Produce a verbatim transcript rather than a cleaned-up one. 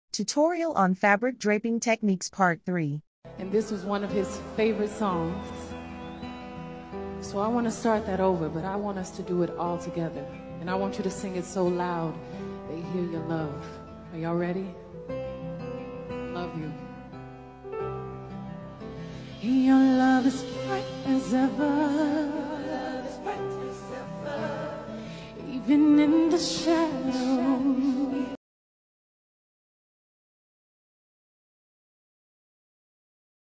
Tutorial on Fabric Draping Techniques Part three. And this was one of his favorite songs. So I want to start that over, but I want us to do it all together. And I want you to sing it so loud they hear your love. Are y'all ready? Love you. Your love is bright as ever, even in the shadows.